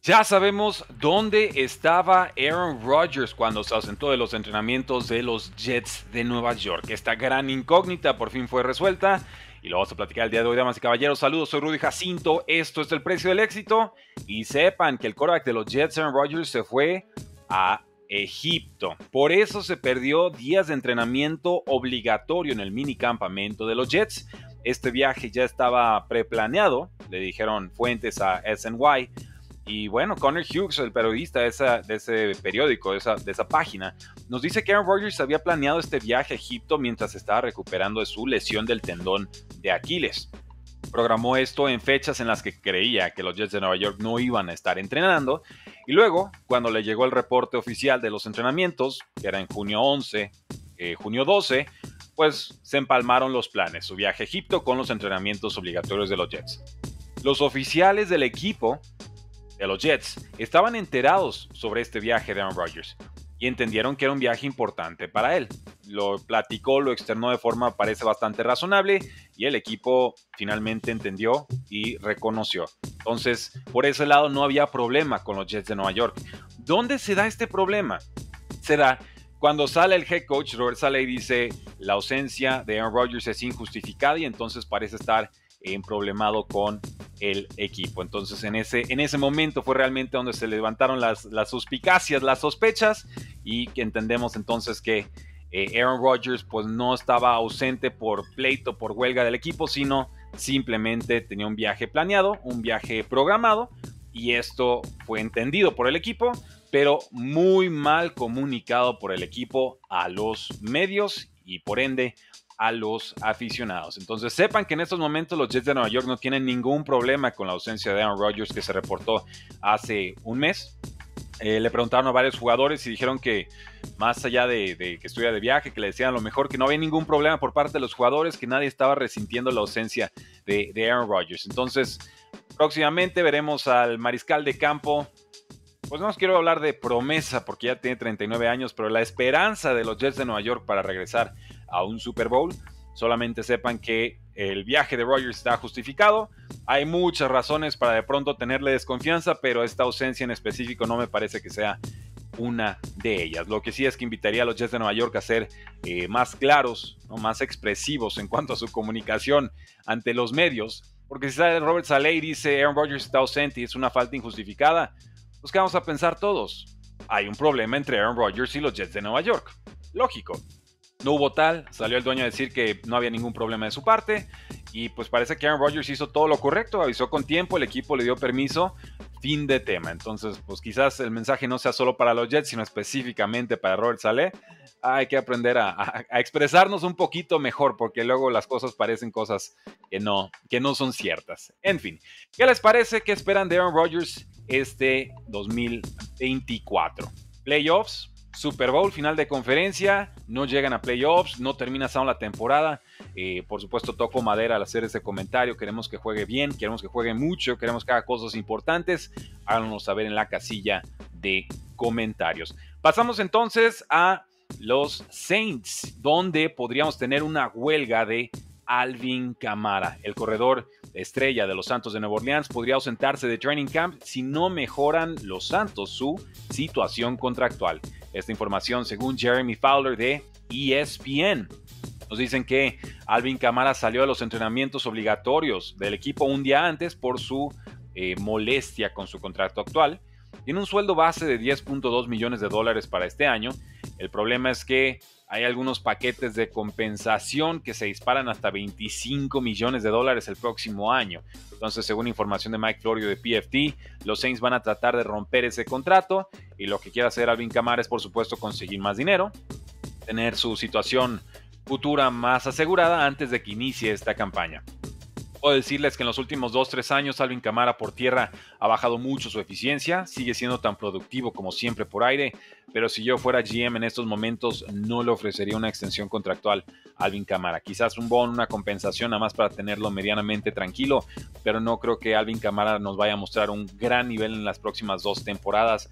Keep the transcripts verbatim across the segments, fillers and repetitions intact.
Ya sabemos dónde estaba Aaron Rodgers cuando se ausentó de los entrenamientos de los Jets de Nueva York. Esta gran incógnita por fin fue resuelta y lo vamos a platicar el día de hoy, damas y caballeros. Saludos, soy Rudy Jacinto, esto es El Precio del Éxito y sepan que el quarterback de los Jets, Aaron Rodgers, se fue a Egipto. Por eso se perdió días de entrenamiento obligatorio en el minicampamento de los Jets. Este viaje ya estaba preplaneado, le dijeron fuentes a S N Y. Y bueno, Connor Hughes, el periodista de, esa, de ese periódico, de esa, de esa página, nos dice que Aaron Rodgers había planeado este viaje a Egipto mientras estaba recuperando de su lesión del tendón de Aquiles. Programó esto en fechas en las que creía que los Jets de Nueva York no iban a estar entrenando. Y luego, cuando le llegó el reporte oficial de los entrenamientos, que era en junio once, eh, junio doce, pues se empalmaron los planes, su viaje a Egipto con los entrenamientos obligatorios de los Jets. Los oficiales del equipo de los Jets estaban enterados sobre este viaje de Aaron Rodgers y entendieron que era un viaje importante para él. Lo platicó, lo externó de forma parece bastante razonable y el equipo finalmente entendió y reconoció. Entonces, por ese lado no había problema con los Jets de Nueva York. ¿Dónde se da este problema? Se da cuando sale el head coach Robert Saleh y dice la ausencia de Aaron Rodgers es injustificada y entonces parece estar en problemado con el equipo. Entonces en ese, en ese momento fue realmente donde se levantaron las, las suspicacias, las sospechas y que entendemos entonces que eh, Aaron Rodgers pues no estaba ausente por pleito, por huelga del equipo, sino simplemente tenía un viaje planeado, un viaje programado y esto fue entendido por el equipo, pero muy mal comunicado por el equipo a los medios y por ende a los aficionados. Entonces sepan que en estos momentos los Jets de Nueva York no tienen ningún problema con la ausencia de Aaron Rodgers que se reportó hace un mes. Eh, le preguntaron a varios jugadores y dijeron que más allá de, de que estuviera de viaje, que le decían lo mejor, que no había ningún problema por parte de los jugadores, que nadie estaba resintiendo la ausencia de, de Aaron Rodgers. Entonces próximamente veremos al mariscal de campo. Pues no os quiero hablar de promesa porque ya tiene treinta y nueve años, pero la esperanza de los Jets de Nueva York para regresar a un Super Bowl. Solamente sepan que el viaje de Rodgers está justificado. Hay muchas razones para de pronto tenerle desconfianza, pero esta ausencia en específico no me parece que sea una de ellas. Lo que sí es que invitaría a los Jets de Nueva York a ser eh, más claros, ¿no? Más expresivos en cuanto a su comunicación ante los medios. Porque si sale Robert Saleh y dice Aaron Rodgers está ausente y es una falta injustificada, pues ¿qué vamos a pensar todos? Hay un problema entre Aaron Rodgers y los Jets de Nueva York. Lógico. No hubo tal, salió el dueño a decir que no había ningún problema de su parte y pues parece que Aaron Rodgers hizo todo lo correcto, avisó con tiempo, el equipo le dio permiso, fin de tema. Entonces pues quizás el mensaje no sea solo para los Jets, sino específicamente para Robert Saleh. Hay que aprender a, a, a expresarnos un poquito mejor porque luego las cosas parecen cosas que no, que no son ciertas. En fin, ¿qué les parece? ¿Qué esperan de Aaron Rodgers este dos mil veinticuatro? Playoffs, Super Bowl, final de conferencia, no llegan a playoffs, no termina aún la temporada. Eh, por supuesto, toco madera al hacer ese comentario. Queremos que juegue bien, queremos que juegue mucho, queremos que haga cosas importantes. Háganos saber en la casilla de comentarios. Pasamos entonces a los Saints, donde podríamos tener una huelga de Alvin Kamara. El corredor estrella de los Santos de Nueva Orleans podría ausentarse de training camp si no mejoran los Santos su situación contractual. Esta información según Jeremy Fowler de E S P N. Nos dicen que Alvin Kamara salió de los entrenamientos obligatorios del equipo un día antes por su eh, molestia con su contrato actual. Tiene un sueldo base de diez punto dos millones de dólares para este año. El problema es que hay algunos paquetes de compensación que se disparan hasta veinticinco millones de dólares el próximo año. Entonces, según información de Mike Florio de P F T, los Saints van a tratar de romper ese contrato y lo que quiere hacer Alvin Kamara es, por supuesto, conseguir más dinero, tener su situación futura más asegurada antes de que inicie esta campaña. Puedo decirles que en los últimos dos tres años Alvin Kamara por tierra ha bajado mucho su eficiencia, sigue siendo tan productivo como siempre por aire, pero si yo fuera G M en estos momentos no le ofrecería una extensión contractual a Alvin Kamara. Quizás un bono, una compensación nada más para tenerlo medianamente tranquilo, pero no creo que Alvin Kamara nos vaya a mostrar un gran nivel en las próximas dos temporadas.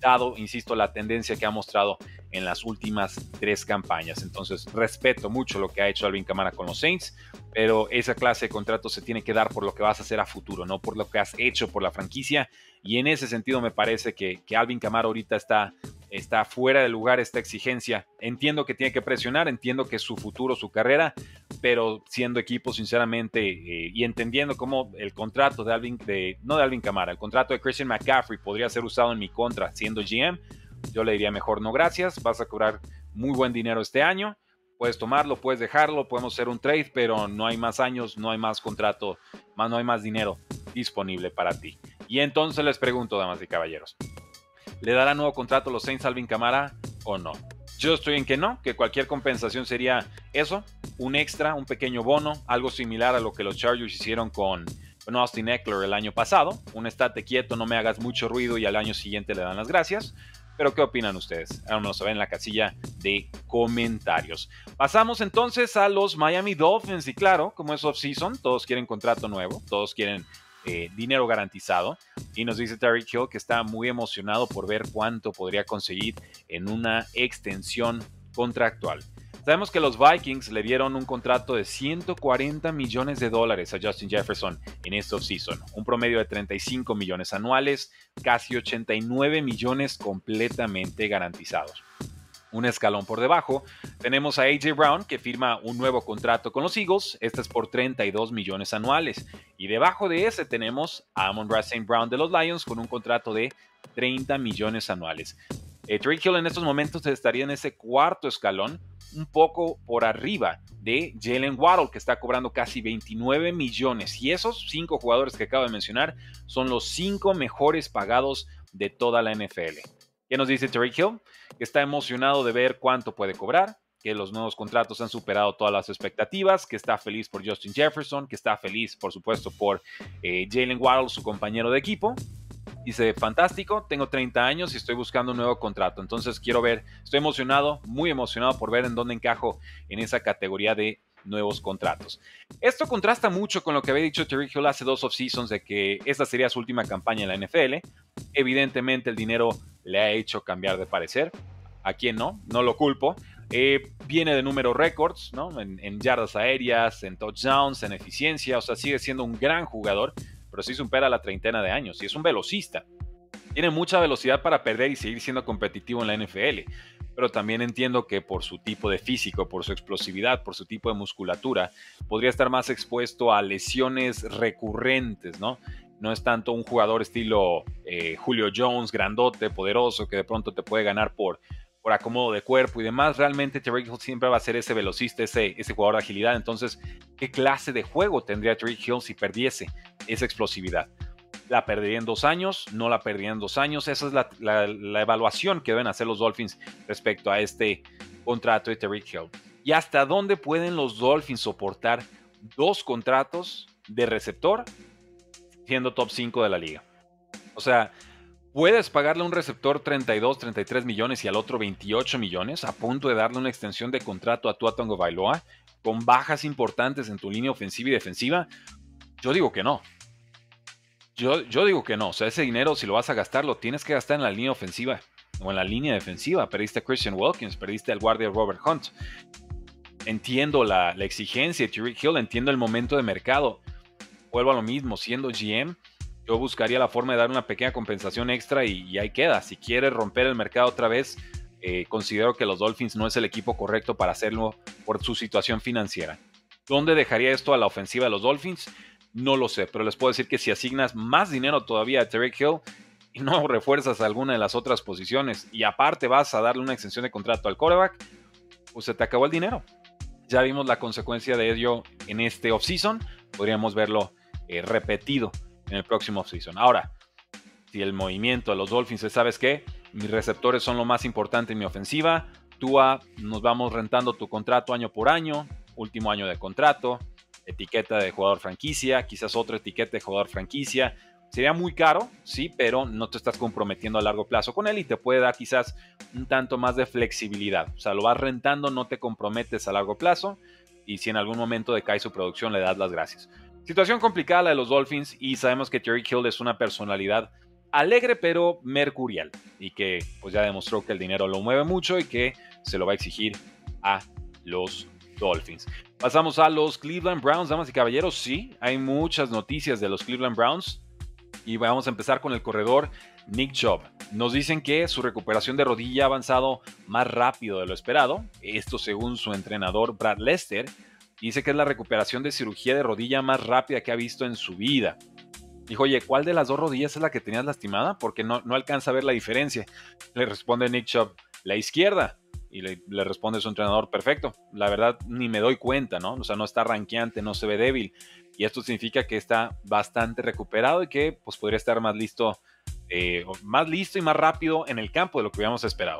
dado, insisto, la tendencia que ha mostrado en las últimas tres campañas. Entonces, respeto mucho lo que ha hecho Alvin Kamara con los Saints, pero esa clase de contrato se tiene que dar por lo que vas a hacer a futuro, no por lo que has hecho por la franquicia. Y en ese sentido me parece que, que Alvin Kamara ahorita está, está fuera de lugar esta exigencia. Entiendo que tiene que presionar, entiendo que es su futuro, su carrera, pero siendo equipo, sinceramente, eh, y entendiendo cómo el contrato de Alvin, de, no de Alvin Kamara, el contrato de Christian McCaffrey podría ser usado en mi contra siendo G M, yo le diría mejor no gracias, vas a cobrar muy buen dinero este año, puedes tomarlo, puedes dejarlo, podemos hacer un trade, pero no hay más años, no hay más contrato, más, no hay más dinero disponible para ti. Y entonces les pregunto, damas y caballeros, ¿le dará nuevo contrato a los Saints a Alvin Kamara o no? Yo estoy en que no, que cualquier compensación sería eso, un extra, un pequeño bono, algo similar a lo que los Chargers hicieron con, con Austin Ekeler el año pasado. Un estate quieto, no me hagas mucho ruido y al año siguiente le dan las gracias. Pero ¿qué opinan ustedes? Ahora nos ven en la casilla de comentarios. Pasamos entonces a los Miami Dolphins y claro, como es off-season, todos quieren contrato nuevo, todos quieren eh, dinero garantizado. Y nos dice Tyreek Hill que está muy emocionado por ver cuánto podría conseguir en una extensión contractual. Sabemos que los Vikings le dieron un contrato de ciento cuarenta millones de dólares a Justin Jefferson en este offseason, un promedio de treinta y cinco millones anuales, casi ochenta y nueve millones completamente garantizados. Un escalón por debajo, tenemos a A J Brown que firma un nuevo contrato con los Eagles, este es por treinta y dos millones anuales, y debajo de ese tenemos a Amon-Ra Saint Brown de los Lions con un contrato de treinta millones anuales. Eh, Tyreek Hill en estos momentos estaría en ese cuarto escalón, un poco por arriba de Jalen Waddle, que está cobrando casi veintinueve millones. Y esos cinco jugadores que acabo de mencionar son los cinco mejores pagados de toda la N F L. ¿Qué nos dice Tyreek Hill? Que está emocionado de ver cuánto puede cobrar, que los nuevos contratos han superado todas las expectativas, que está feliz por Justin Jefferson, que está feliz, por supuesto, por eh, Jalen Waddle, su compañero de equipo. Dice, fantástico, tengo treinta años y estoy buscando un nuevo contrato, entonces quiero ver, estoy emocionado, muy emocionado por ver en dónde encajo en esa categoría de nuevos contratos. Esto contrasta mucho con lo que había dicho Tyreek Hill hace dos off-seasons de que esta sería su última campaña en la N F L. Evidentemente el dinero le ha hecho cambiar de parecer, ¿a quién no? No lo culpo. Eh, viene de números récords, ¿no? En, en yardas aéreas, en touchdowns, en eficiencia, o sea, sigue siendo un gran jugador, pero sí supera la treintena de años y es un velocista. Tiene mucha velocidad para perder y seguir siendo competitivo en la N F L, pero también entiendo que por su tipo de físico, por su explosividad, por su tipo de musculatura, podría estar más expuesto a lesiones recurrentes, ¿no? No es tanto un jugador estilo eh, Julio Jones, grandote, poderoso, que de pronto te puede ganar por, por acomodo de cuerpo y demás. Realmente Tyreek Hill siempre va a ser ese velocista, ese, ese jugador de agilidad. Entonces, ¿qué clase de juego tendría Tyreek Hill si perdiese esa explosividad? ¿La perdería en dos años? ¿No la perdería en dos años? Esa es la, la, la evaluación que deben hacer los Dolphins respecto a este contrato de Tyreek Hill. ¿Y hasta dónde pueden los Dolphins soportar dos contratos de receptor siendo top cinco de la liga? O sea, puedes pagarle a un receptor treinta y dos, treinta y tres millones y al otro veintiocho millones a punto de darle una extensión de contrato a Tua Tagovailoa con bajas importantes en tu línea ofensiva y defensiva. Yo digo que no. Yo, yo digo que no. O sea, ese dinero, si lo vas a gastar, lo tienes que gastar en la línea ofensiva o en la línea defensiva. Perdiste a Christian Wilkins, perdiste al guardia Robert Hunt. Entiendo la, la exigencia de Tyreek Hill, entiendo el momento de mercado. Vuelvo a lo mismo, siendo G M, yo buscaría la forma de dar una pequeña compensación extra y, y ahí queda. Si quieres romper el mercado otra vez, eh, considero que los Dolphins no es el equipo correcto para hacerlo por su situación financiera. ¿Dónde dejaría esto a la ofensiva de los Dolphins? No lo sé, pero les puedo decir que si asignas más dinero todavía a Tyreek Hill y no refuerzas alguna de las otras posiciones y aparte vas a darle una extensión de contrato al quarterback, pues se te acabó el dinero. Ya vimos la consecuencia de ello en este offseason, podríamos verlo eh, repetido en el próximo offseason. Ahora, si el movimiento de los Dolphins es, ¿sabes qué? Mis receptores son lo más importante en mi ofensiva, Tua, nos vamos rentando tu contrato año por año, último año de contrato, etiqueta de jugador franquicia, quizás otra etiqueta de jugador franquicia. Sería muy caro, sí, pero no te estás comprometiendo a largo plazo con él y te puede dar quizás un tanto más de flexibilidad. O sea, lo vas rentando, no te comprometes a largo plazo y si en algún momento decae su producción le das las gracias. Situación complicada la de los Dolphins y sabemos que Tyreek Hill es una personalidad alegre pero mercurial, y que pues ya demostró que el dinero lo mueve mucho y que se lo va a exigir a los Dolphins. Pasamos a los Cleveland Browns, damas y caballeros. Sí, hay muchas noticias de los Cleveland Browns y vamos a empezar con el corredor Nick Chubb. Nos dicen que su recuperación de rodilla ha avanzado más rápido de lo esperado. Esto según su entrenador Brad Lester. Dice que es la recuperación de cirugía de rodilla más rápida que ha visto en su vida. Dijo, oye, ¿cuál de las dos rodillas es la que tenías lastimada? Porque no, no alcanza a ver la diferencia. Le responde Nick Chubb, la izquierda. Y le, le responde su entrenador, perfecto. La verdad, ni me doy cuenta, ¿no? O sea, no está ranqueante, no se ve débil. Y esto significa que está bastante recuperado y que pues, podría estar más listo, eh, más listo y más rápido en el campo de lo que habíamos esperado.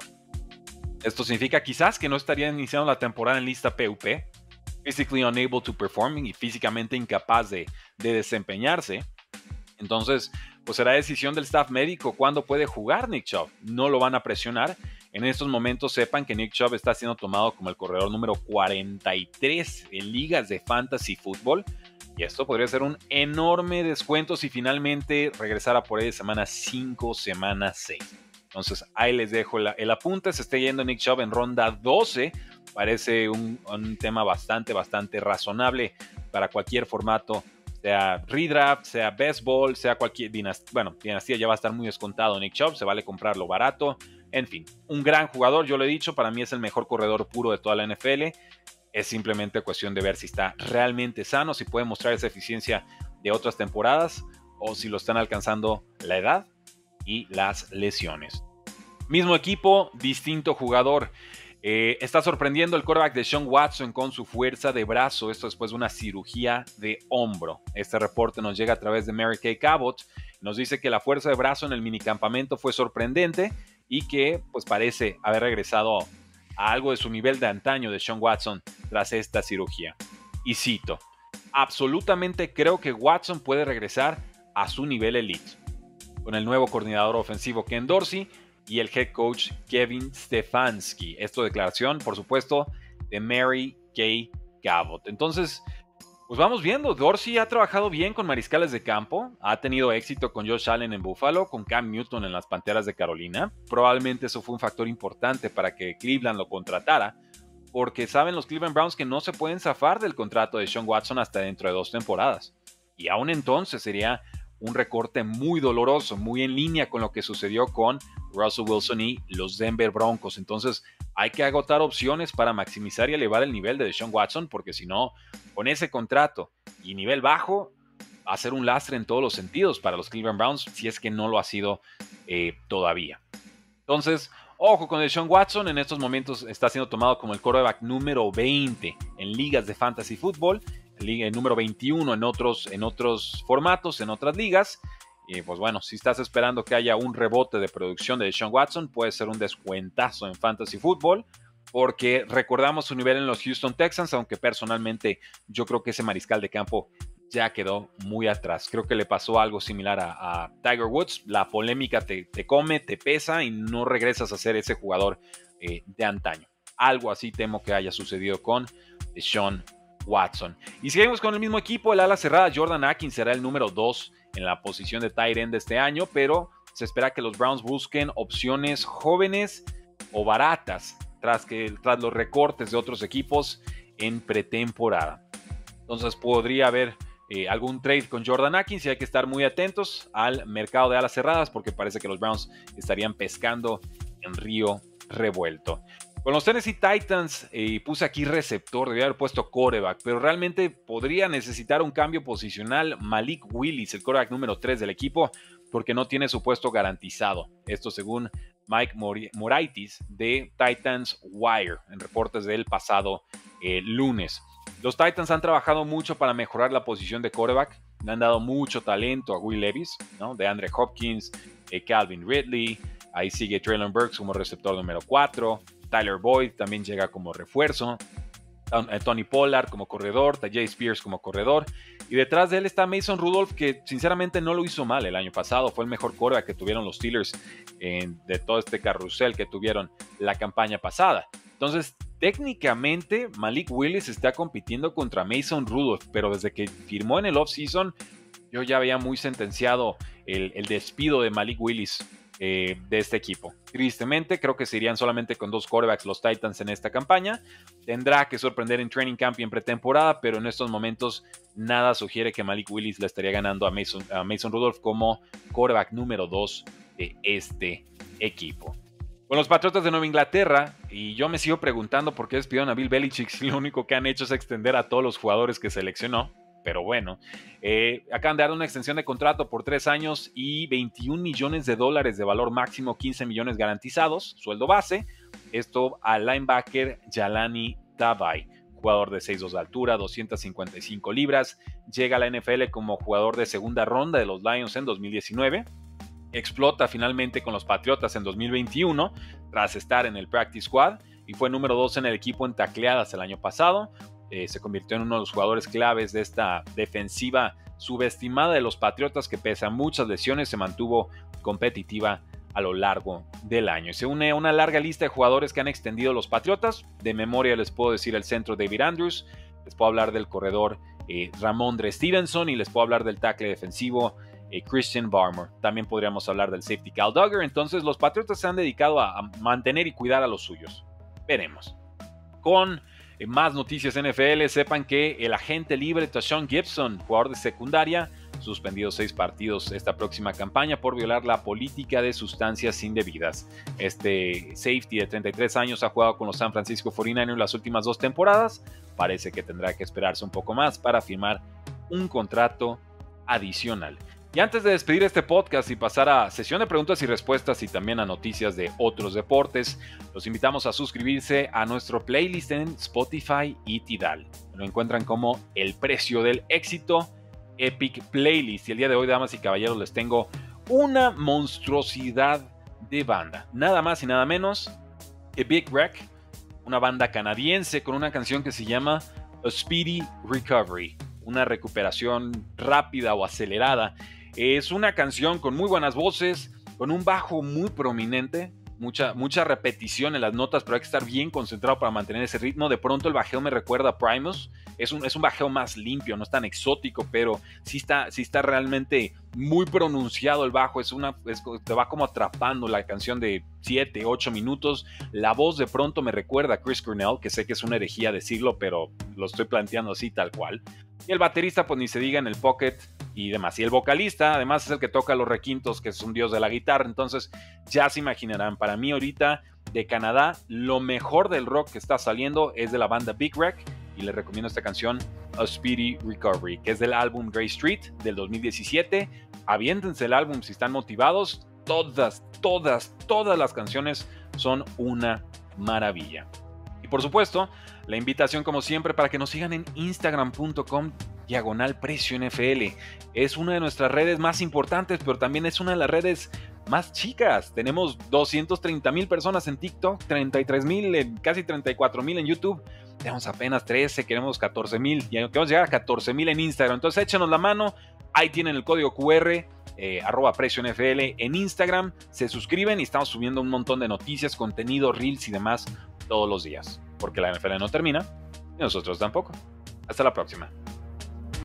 Esto significa quizás que no estaría iniciando la temporada en lista P U P, physically unable to perform, y físicamente incapaz de, de desempeñarse. Entonces, pues será decisión del staff médico cuándo puede jugar Nick Chubb. No lo van a presionar. En estos momentos sepan que Nick Chubb está siendo tomado como el corredor número cuarenta y tres en ligas de fantasy fútbol. Y esto podría ser un enorme descuento si finalmente regresara por ahí de semana cinco, semana seis. Entonces ahí les dejo el, el apunte. Se está yendo Nick Chubb en ronda doce. Parece un, un tema bastante, bastante razonable para cualquier formato. Sea redraft, sea best ball, sea cualquier dinastía. Bueno, dinastía ya va a estar muy descontado Nick Chubb. Se vale comprarlo barato. En fin, un gran jugador, yo lo he dicho, para mí es el mejor corredor puro de toda la N F L. Es simplemente cuestión de ver si está realmente sano, si puede mostrar esa eficiencia de otras temporadas o si lo están alcanzando la edad y las lesiones. Mismo equipo, distinto jugador. Eh, está sorprendiendo el quarterback de Sean Watson con su fuerza de brazo, esto después de una cirugía de hombro. Este reporte nos llega a través de Mary Kay Cabot. Nos dice que la fuerza de brazo en el minicampamento fue sorprendente y que pues parece haber regresado a algo de su nivel de antaño de Sean Watson tras esta cirugía. Y cito, absolutamente creo que Watson puede regresar a su nivel elite. Con el nuevo coordinador ofensivo Ken Dorsey y el head coach Kevin Stefanski. Esto declaración, por supuesto, de Mary Kay Cabot. Entonces, pues vamos viendo. Dorsey ha trabajado bien con mariscales de campo. Ha tenido éxito con Josh Allen en Buffalo, con Cam Newton en las Panteras de Carolina. Probablemente eso fue un factor importante para que Cleveland lo contratara, porque saben los Cleveland Browns que no se pueden zafar del contrato de Sean Watson hasta dentro de dos temporadas. Y aún entonces sería un recorte muy doloroso, muy en línea con lo que sucedió con Russell Wilson y los Denver Broncos. Entonces hay que agotar opciones para maximizar y elevar el nivel de Deshaun Watson, porque si no, con ese contrato y nivel bajo, va a ser un lastre en todos los sentidos para los Cleveland Browns, si es que no lo ha sido eh, todavía. Entonces, ojo con Deshaun Watson. En estos momentos está siendo tomado como el quarterback número veinte en ligas de fantasy fútbol, el número veintiuno en otros, en otros formatos, en otras ligas. Y pues bueno, si estás esperando que haya un rebote de producción de Deshaun Watson, puede ser un descuentazo en fantasy fútbol, porque recordamos su nivel en los Houston Texans, aunque personalmente yo creo que ese mariscal de campo ya quedó muy atrás. Creo que le pasó algo similar a, a Tiger Woods. La polémica te, te come, te pesa y no regresas a ser ese jugador eh, de antaño. Algo así temo que haya sucedido con Deshaun Watson. Y seguimos con el mismo equipo. El ala cerrada Jordan Akins será el número dos en la posición de tight end de este año, pero se espera que los Browns busquen opciones jóvenes o baratas tras, que, tras los recortes de otros equipos en pretemporada. Entonces podría haber eh, algún trade con Jordan Akins y hay que estar muy atentos al mercado de alas cerradas, porque parece que los Browns estarían pescando en río revuelto. Con los Tennessee Titans eh, puse aquí receptor, debía haber puesto quarterback, pero realmente podría necesitar un cambio posicional Malik Willis, el quarterback número tres del equipo, porque no tiene su puesto garantizado. Esto según Mike Moraitis de Titans Wire, en reportes del pasado eh, lunes. Los Titans han trabajado mucho para mejorar la posición de quarterback, le han dado mucho talento a Will Levis, ¿no? De Andre Hopkins, eh, Calvin Ridley, ahí sigue Treylon Burks como receptor número cuatro, Tyler Boyd también llega como refuerzo, Tony Pollard como corredor, Tyjae Spears como corredor, y detrás de él está Mason Rudolph, que sinceramente no lo hizo mal el año pasado. Fue el mejor quarterback que tuvieron los Steelers eh, de todo este carrusel que tuvieron la campaña pasada. Entonces, técnicamente Malik Willis está compitiendo contra Mason Rudolph, pero desde que firmó en el offseason yo ya veía muy sentenciado el, el despido de Malik Willis eh, de este equipo. Tristemente, creo que se irían solamente con dos quarterbacks los Titans en esta campaña. Tendrá que sorprender en training camp y en pretemporada, pero en estos momentos nada sugiere que Malik Willis le estaría ganando a Mason, a Mason Rudolph como quarterback número dos de este equipo. Con los Patriotas de Nueva Inglaterra, y yo me sigo preguntando por qué despidieron a Bill Belichick si lo único que han hecho es extender a todos los jugadores que seleccionó. Pero bueno, eh, acaban de dar una extensión de contrato por tres años y veintiún millones de dólares de valor máximo, quince millones garantizados, sueldo base. Esto al linebacker Jahlani Tavai, jugador de seis dos de altura, doscientas cincuenta y cinco libras. Llega a la N F L como jugador de segunda ronda de los Lions en dos mil diecinueve. Explota finalmente con los Patriotas en dos mil veintiuno tras estar en el Practice Squad y fue número dos en el equipo en tacleadas el año pasado. Eh, se convirtió en uno de los jugadores claves de esta defensiva subestimada de los Patriotas que pese a muchas lesiones se mantuvo competitiva a lo largo del año. Se une a una larga lista de jugadores que han extendido los Patriotas. De memoria les puedo decir el centro David Andrews, les puedo hablar del corredor eh, Ramondre Stevenson y les puedo hablar del tackle defensivo eh, Christian Barmore. También podríamos hablar del safety Kyle Duggar. Entonces los Patriotas se han dedicado a, a mantener y cuidar a los suyos. Veremos. Con eh, más noticias N F L, sepan que el agente libre Tashaun Gibson, jugador de secundaria, suspendido seis partidos esta próxima campaña por violar la política de sustancias indebidas. Este safety de treinta y tres años ha jugado con los San Francisco cuarenta y nueve las últimas dos temporadas. Parece que tendrá que esperarse un poco más para firmar un contrato adicional. Y antes de despedir este podcast y pasar a sesión de preguntas y respuestas y también a noticias de otros deportes, los invitamos a suscribirse a nuestro playlist en Spotify y Tidal. Lo encuentran como El Precio del Éxito Epic Playlist. Y el día de hoy, damas y caballeros, les tengo una monstruosidad de banda. Nada más y nada menos que Big Wreck, una banda canadiense con una canción que se llama A Speedy Recovery, una recuperación rápida o acelerada. Es una canción con muy buenas voces, con un bajo muy prominente, mucha, mucha repetición en las notas, pero hay que estar bien concentrado para mantener ese ritmo. De pronto el bajeo me recuerda a Primus. Es un, es un bajeo más limpio, no es tan exótico, pero sí está, sí está realmente muy pronunciado el bajo. Es una, es, te va como atrapando la canción de siete, ocho minutos. La voz de pronto me recuerda a Chris Cornell, que sé que es una herejía decirlo, pero lo estoy planteando así tal cual. Y el baterista, pues ni se diga, en el pocket y demás. Y el vocalista, además, es el que toca los requintos, que es un dios de la guitarra. Entonces, ya se imaginarán, para mí ahorita, de Canadá, lo mejor del rock que está saliendo es de la banda Big Wreck. Y les recomiendo esta canción, A Speedy Recovery, que es del álbum Grey Street del dos mil diecisiete. Aviéntense el álbum si están motivados. Todas, todas, todas las canciones son una maravilla. Y por supuesto, la invitación como siempre para que nos sigan en instagram punto com diagonal precio N F L. Es una de nuestras redes más importantes, pero también es una de las redes más chicas. Tenemos doscientas treinta mil personas en TikTok, treinta y tres mil, casi treinta y cuatro mil en YouTube. Tenemos apenas trece, queremos catorce mil y queremos llegar a catorce mil en Instagram. Entonces échenos la mano, ahí tienen el código Q R, eh, arroba precio N F L en Instagram. Se suscriben y estamos subiendo un montón de noticias, contenido, reels y demás todos los días. Porque la N F L no termina y nosotros tampoco. Hasta la próxima.